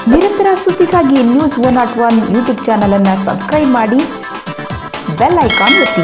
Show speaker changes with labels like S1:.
S1: ನಿರಂತರ ಸುದ್ದಿಗಾಗಿ news 101 YouTube channel ಅನ್ನು ಸಬ್ಸ್ಕ್ರೈಬ್ ಮಾಡಿ, ಬೆಲ್ ಐಕಾನ್ ಒತ್ತಿ.